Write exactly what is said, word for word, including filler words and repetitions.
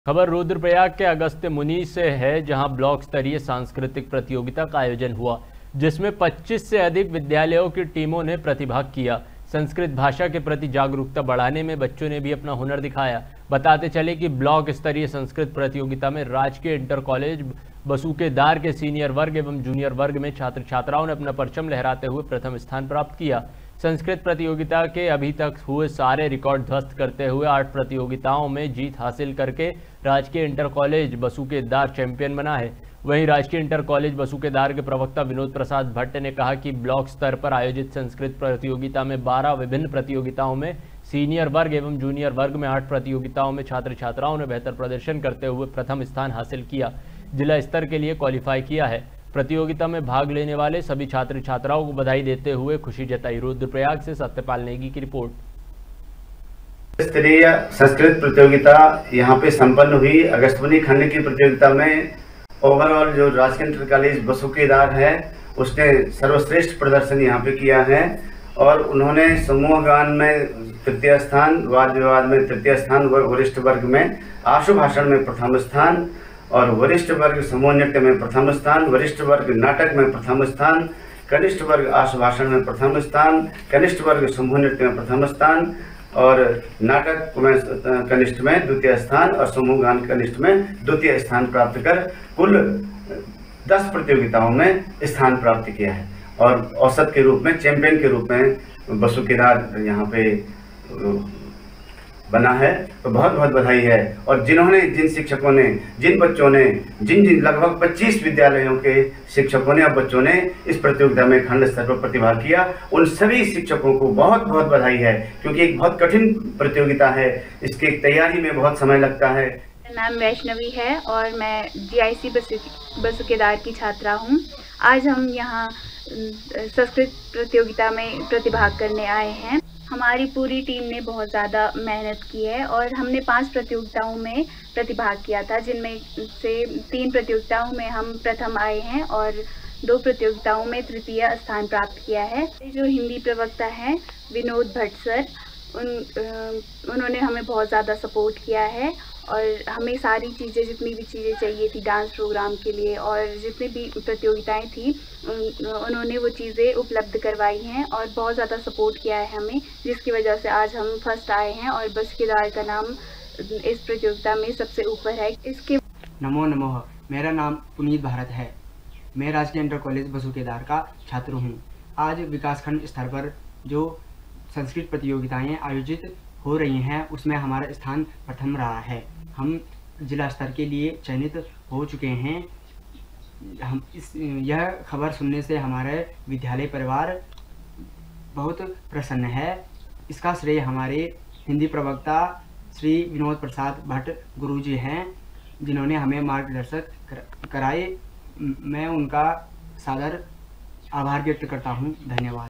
खबर रुद्रप्रयाग के अगस्त्य मुनि से है, जहां ब्लॉक स्तरीय सांस्कृतिक प्रतियोगिता का आयोजन हुआ, जिसमें पच्चीस से अधिक विद्यालयों की टीमों ने प्रतिभाग किया। संस्कृत भाषा के प्रति जागरूकता बढ़ाने में बच्चों ने भी अपना हुनर दिखाया। बताते चले कि ब्लॉक स्तरीय संस्कृत प्रतियोगिता में राजकीय इंटर कॉलेज बसुकेदार के सीनियर वर्ग एवं जूनियर वर्ग में छात्र छात्राओं ने अपना परचम लहराते हुए प्रथम स्थान प्राप्त किया। संस्कृत प्रतियोगिता के अभी तक हुए सारे रिकॉर्ड ध्वस्त करते हुए आठ प्रतियोगिताओं में जीत हासिल करके राजकीय इंटर कॉलेज बसुकेदार चैंपियन बना है। वहीं राजकीय इंटर कॉलेज बसुकेदार के प्रवक्ता विनोद प्रसाद भट्ट ने कहा कि ब्लॉक स्तर पर आयोजित संस्कृत प्रतियोगिता में बारह विभिन्न प्रतियोगिताओं में सीनियर वर्ग एवं जूनियर वर्ग में आठ प्रतियोगिताओं में छात्र छात्राओं ने बेहतर प्रदर्शन करते हुए प्रथम स्थान हासिल किया, जिला स्तर के लिए क्वालिफाई किया है। प्रतियोगिता में भाग लेने वाले सभी छात्र छात्राओं को बधाई देते हुए खुशी जताई। रुद्रप्रयाग से सत्यपाल नेगी की रिपोर्ट। स्तरीय संस्कृत प्रतियोगिता यहाँ पे संपन्न हुई। अगस्त्यमुनि खंड की प्रतियोगिता में ओवरऑल जो राजकीय इंटर कॉलेज बसुकेदार है उसने सर्वश्रेष्ठ प्रदर्शन यहाँ पे किया है और उन्होंने समूह गान में तृतीय स्थान, वाद विवाद में तृतीय स्थान, वरिष्ठ वर्ग में आशु भाषण में प्रथम स्थान और वरिष्ठ वर्ग समूह नृत्य में प्रथम स्थान, वरिष्ठ वर्ग नाटक में प्रथम स्थान, कनिष्ठ वर्ग आशु भाषण में प्रथम स्थान, कनिष्ठ वर्ग समूह नृत्य में प्रथम स्थान और नाटक में कनिष्ठ में द्वितीय स्थान और समूह गान कनिष्ठ में द्वितीय स्थान प्राप्त कर कुल दस प्रतियोगिताओं में स्थान प्राप्त किया है और औसत के रूप में चैंपियन के रूप में बसुकेदार यहाँ पे बना है। तो बहुत बहुत बधाई है। और जिन्होंने जिन शिक्षकों ने जिन बच्चों ने जिन जिन लगभग पच्चीस विद्यालयों के शिक्षकों ने और बच्चों ने इस प्रतियोगिता में खंड स्तर पर प्रतिभाग किया, उन सभी शिक्षकों को बहुत बहुत बधाई है, क्योंकि एक बहुत कठिन प्रतियोगिता है। इसके तैयारी में बहुत समय लगता है। मेरा नाम वैष्णवी है और मैं जीआईसी बसुकेदार की छात्रा हूँ। आज हम यहाँ संस्कृत प्रतियोगिता में प्रतिभाग करने आए हैं। हमारी पूरी टीम ने बहुत ज़्यादा मेहनत की है और हमने पांच प्रतियोगिताओं में प्रतिभाग किया था, जिनमें से तीन प्रतियोगिताओं में हम प्रथम आए हैं और दो प्रतियोगिताओं में तृतीय स्थान प्राप्त किया है। जो हिंदी प्रवक्ता हैं विनोद भट्ट सर, उन उन्होंने हमें बहुत ज़्यादा सपोर्ट किया है और हमें सारी चीज़ें जितनी भी चीज़ें चाहिए थी डांस प्रोग्राम के लिए और जितनी भी प्रतियोगिताएं थी उन्होंने वो चीज़ें उपलब्ध करवाई हैं और बहुत ज़्यादा सपोर्ट किया है हमें, जिसकी वजह से आज हम फर्स्ट आए हैं और बसुकेदार का नाम इस प्रतियोगिता में सबसे ऊपर है। इसके नमो नमः। मेरा नाम पुनीत भारत है। मैं राजकीय इंटर कॉलेज बसुकेदार का छात्र हूँ। आज विकासखंड स्तर पर जो संस्कृत प्रतियोगिताएं आयोजित हो रही हैं उसमें हमारा स्थान प्रथम रहा है। हम जिला स्तर के लिए चयनित हो चुके हैं। हम इस यह खबर सुनने से हमारे विद्यालय परिवार बहुत प्रसन्न है। इसका श्रेय हमारे हिंदी प्रवक्ता श्री विनोद प्रसाद भट्ट गुरुजी हैं, जिन्होंने हमें मार्गदर्शक कराए। मैं उनका सादर आभार व्यक्त करता हूं। धन्यवाद।